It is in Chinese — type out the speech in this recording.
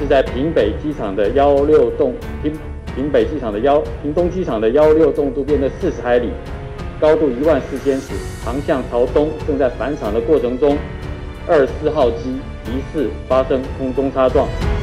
在屏北机场的16栋屏东机场的16栋渡边的40海里，高度14000尺，航向朝东，正在返场的过程中，24号机疑似发生空中擦撞。